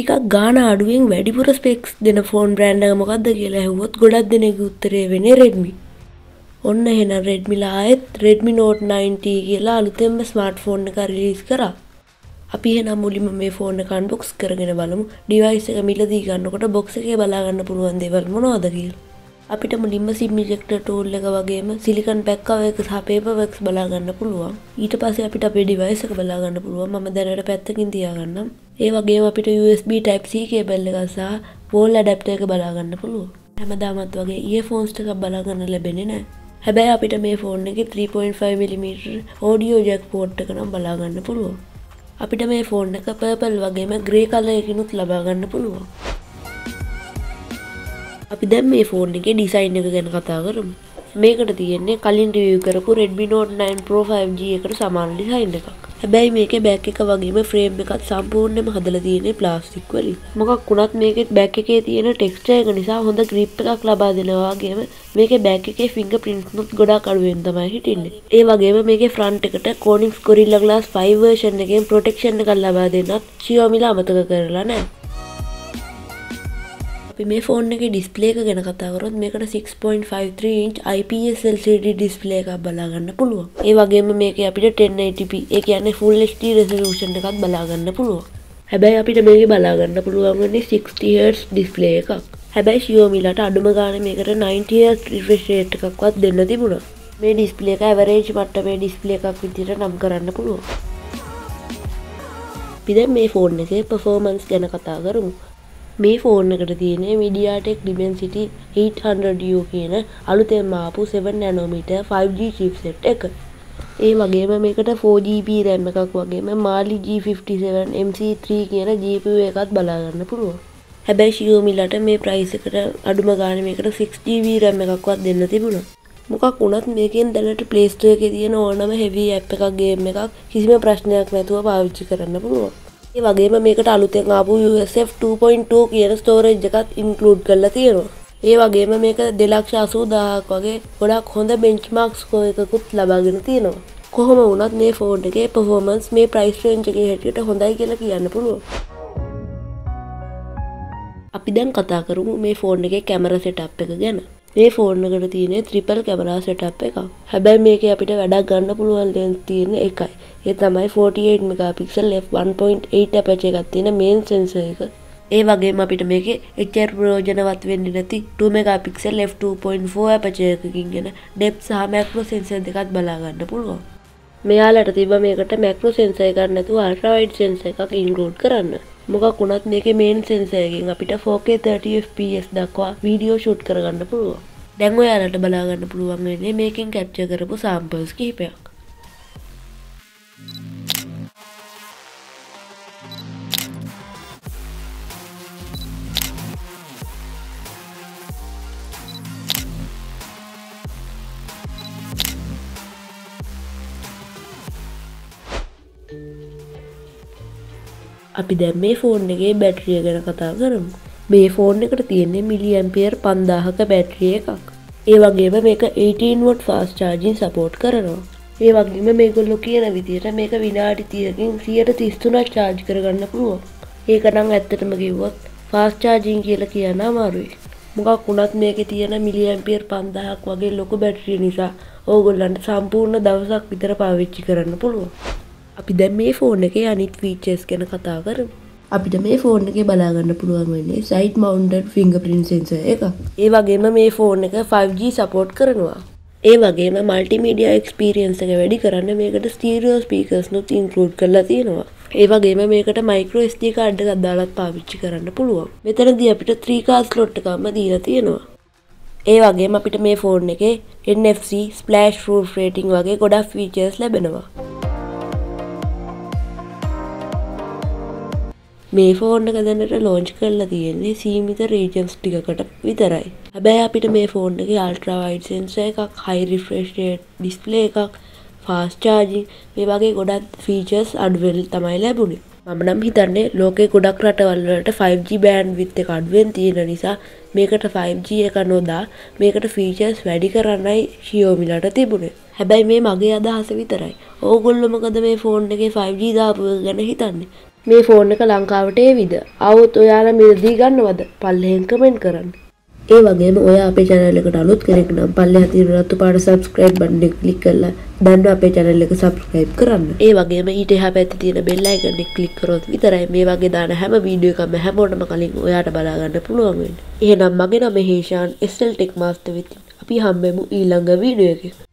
ටිකක් ගාන අඩුවෙන් වැඩිපුර ස්පෙක්ස් දෙන ෆෝන් බ්‍රෑන්ඩ් එක මොකක්ද කියලා ඇහුවොත් ගොඩක් දෙනෙකුගේ උත්තරේ වෙන්නේ Redmi. ඔන්න එහෙනම් Redmi ලා ආයෙත් Redmi Note 90 කියලා අලුතෙන්ම ස්මාර්ට්ෆෝන් එක රිලීස් කරා. අපි එහෙනම් මුලින්ම මේ ෆෝන් එක අන්බොක්ස් කරගෙන බලමු. ඩිවයිස් එක මිලදී ගන්නකොට බොක්ස් එකේ බලා ගන්න පුළුවන් දේවල් මොනවද කියලා. අපිට මුලින්ම SIM ejector tool එක වගේම silicon pack cover එක සහ paper works බලා ගන්න පුළුවන්. ඊට පස්සේ අපිට අපේ device එක බලා ගන්න පුළුවන්. මම දැනට පැත්තකින් තියාගන්නම්. ඒ වගේම අපිට USB type C cable එක සහ wall adapter එක බලා ගන්න පුළුවන්. හැමදාමත් වගේ earphones ටිකක් බලා ගන්න ලැබෙන්නේ නැහැ. හැබැයි අපිට මේ ෆෝන් එකේ 3.5mm audio jack port එක නම් බලා ගන්න පුළුවන්. අපිට මේ ෆෝන් එක purple වගේම grey color එකකිනුත් ලබා ගන්න පුළුවන්. අපි දැන් මේ ෆෝන් එකේ ඩිසයින් එක ගැන කතා කරමු. මේකට තියෙන්නේ කලින් රිවිව් කරපු Redmi Note 9 Pro 5G එකට සමාන ඩිසයින් එකක්. හැබැයි මේකේ බෑක් එක වගේම ෆ්‍රේම් එකත් සම්පූර්ණයෙන්ම හදලා තියෙන්නේ ප්ලාස්ටික් වලින්. මොකක් වුණත් මේකේ බෑක් එකේ තියෙන ටෙක්ස්චර් එක නිසා හොඳ grip එකක් ලබා දෙනවා වගේම මේකේ බෑක් එකේ fingerprints නුත් ගොඩක් අඩුවෙන් තමයි හිටින්නේ. ඒ වගේම මේකේ ෆ්‍රන්ට් එකට Corning's Gorilla Glass 5 version එකෙන් protection එකක් ලබා දෙන්නත් Xiaomi ලා අමතක කරලා නැහැ. අපි මේ ෆෝන් එකේ ඩිස්ප්ලේ එක ගැන කතා කරොත් මේකට 6.53 inch IPS LCD ඩිස්ප්ලේ එකක් බලා ගන්න පුළුවන්. ඒ වගේම මේකේ අපිට 1080p ඒ කියන්නේ full HD resolution එකක් බලා ගන්න පුළුවන්. හැබැයි අපිට මේකේ බලා ගන්න පුළුවන් වෙන්නේ 60 Hz ඩිස්ප්ලේ එකක්. හැබැයි Xiaomi ලාට අඩුම ගානේ මේකට 90 Hz refresh rate එකක්වත් දෙන්න තිබුණා. මේ ඩිස්ප්ලේ එක average මට්ටමේ ඩිස්ප්ලේ එකක් විදිහට නම් කරන්න පුළුවන්. අපි දැන් මේ ෆෝන් එකේ performance ගැන කතා කරමු. මේ ෆෝන් එකට තියෙන්නේ MediaTek Dimensity 800U කියන අලුතෙන්ම ආපු 7nm 5G chipset එක. ඒ වගේම මේකට 4GB RAM එකක් වගේම Mali G57 MC3 කියන GPU එකත් බලා ගන්න පුළුවන්. හැබැයි Xiaomi ලාට මේ price එකට අඩුම ගානේ මේකට 6GB RAM එකක්වත් දෙන්න තිබුණා. මොකක් වුණත් මේකෙන් දැනට Play Store එකේ තියෙන ඕනම heavy app එකක් game එකක් කිසිම ප්‍රශ්නයක් නැතුව පාවිච්චි කරන්න පුළුවන්. ඒ වගේම මේකට අලුතෙන් ආපු USF 2.2 කියන ස්ටෝරේජ් එකත් ඉන්ක්ලූඩ් කරලා තියෙනවා. ඒ වගේම මේක 2,80,000ක් වගේ ගොඩක් හොඳ බෙන්ච්මාර්ක් ස්කෝර් එකකුත් ලබාගෙන තියෙනවා. කොහොම වුණත් මේ ෆෝන් එකේ performance මේ price range එකේ හැටියට හොඳයි කියලා කියන්න පුළුවන්. අපි දැන් කතා කරමු මේ ෆෝන් එකේ කැමරා setup එක ගැන. මේ ෆෝන් එකට තියෙන්නේ triple camera setup එකක්. හැබැයි මේකේ අපිට වැඩක් ගන්න පුළුවන් lens තියෙන්නේ එකයි. ඒ තමයි 48 megapixel f1.8 aperture එකක් තියෙන main sensor එක. ඒ වගේම අපිට මේකේ HDR ප්‍රයෝජනවත් වෙන්නේ නැති 2 megapixel f2.4 aperture එකකින් එන depth සහ macro sensor දෙකත් බලා ගන්න පුළුවන්. මෙයාලට තිබ්බ මේකට macro sensor එකක් නැතුව ultra wide sensor එකක් include කරන්න. මොකක් වුණත් මේකේ main sensor එකෙන් අපිට 4K 30 fps දක්වා වීඩියෝ shoot කරගන්න පුළුවන්. දැන් ඔයාලට බලා ගන්න පුළුවන් වෙන්නේ මේකෙන් capture කරපු samples කිහිපයක්. අපි දැන් මේ ෆෝන් එකේ බැටරිය ගැන කතා කරමු. මේ ෆෝන් එකට තියෙන්නේ මිලිඇම්පියර් 5000ක බැටරි එකක්. ඒ වගේම මේක 18W fast charging support කරනවා. ඒ වගේම මේගොල්ලෝ කියන විදිහට මේක විනාඩි 30කින් 133ක් charge කරගන්න පුළුවන්. ඒක නම් ඇත්තටම කිව්වොත් fast charging කියලා කියන්න අමාරුයි. මොකක් වුණත් මේකේ තියෙන මිලිඇම්පියර් 5000ක් වගේ ලොකු බැටරිය නිසා ඕගොල්ලන්ට සම්පූර්ණ දවසක් විතර පාවිච්චි කරන්න පුළුවන්. අපි දැන් මේ ෆෝන් එකේ අනිත් ෆීචර්ස් ගැන කතා කරමු. අපිට මේ ෆෝන් එකේ බලා ගන්න පුළුවන් වෙන්නේ side mounted fingerprint sensor එකක්. ඒ වගේම මේ ෆෝන් එක 5G support කරනවා. ඒ වගේම multimedia experience එක වැඩි කරන්න මේකට stereo speakers නුත් include කරලා තියෙනවා. ඒ වගේම මේකට micro SD card එකක් දාලා පාවිච්චි කරන්න පුළුවන්. මෙතනදී අපිට 3 slot එකක්ම දීලා තියෙනවා. ඒ වගේම අපිට මේ ෆෝන් එකේ NFC splash proof rating වගේ ගොඩක් features ලැබෙනවා. මේ ෆෝන් එක දැනට launch කරලා තියෙන්නේ සීමිත regions ටිකකට විතරයි. හැබැයි අපිට මේ ෆෝන් එකේ ultra wide sensor එකක්, high refresh rate display එකක්, fast charging මේ වගේ ගොඩක් features අඩුවෙන් තමයි ලැබුණේ. මම නම් හිතන්නේ ලෝකේ ගොඩක් රටවල් වලට 5G bandwidth එක අඩුවෙන් තියෙන නිසා මේකට 5G එක නොදා මේකට features වැඩි කරන්නයි Xiaomi ලාට තිබුණේ. හැබැයි මේ මගේ අදහස විතරයි. ඕගොල්ලෝ මොකද මේ ෆෝන් එකේ 5G දාපු ගැන හිතන්නේ? මේ ෆෝන් එක ලංකාවට ඒවිද? આવුත් ඔයාලා මිලදී ගන්නවද? පල්ලෙහෙන් කමෙන්ට් කරන්න. ඒ වගේම ඔයා අපේ channel එකට අලුත් කෙනෙක් නම් පල්ලෙහා තියෙන රතු පාට subscribe button එක click කරලා දැන්ම අපේ channel එක subscribe කරන්න. ඒ වගේම ඊට එහා පැත්තේ තියෙන bell icon එක click කරොත් විතරයි මේ වගේ දාන හැම වීඩියෝ එකක්ම හැමෝටම කලින් ඔයාට බලා ගන්න පුළුවන් වෙන්නේ. එහෙනම් මගේ නම හේෂාන් SL Tech Master වෙතින්. අපි හම්බෙමු ඊළඟ වීඩියෝ එකේ.